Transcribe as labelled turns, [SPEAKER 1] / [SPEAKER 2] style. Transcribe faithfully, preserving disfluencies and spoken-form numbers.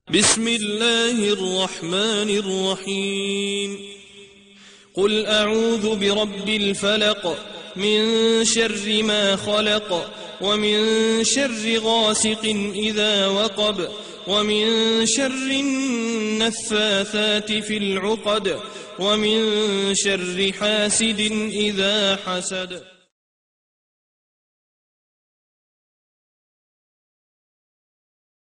[SPEAKER 1] بسم الله الرحمن الرحيم قل أعوذ برب الفلق من شر ما خلق ومن شر غاسق إذا وقب ومن شر النفاثات في العقد ومن شر حاسد إذا حسد.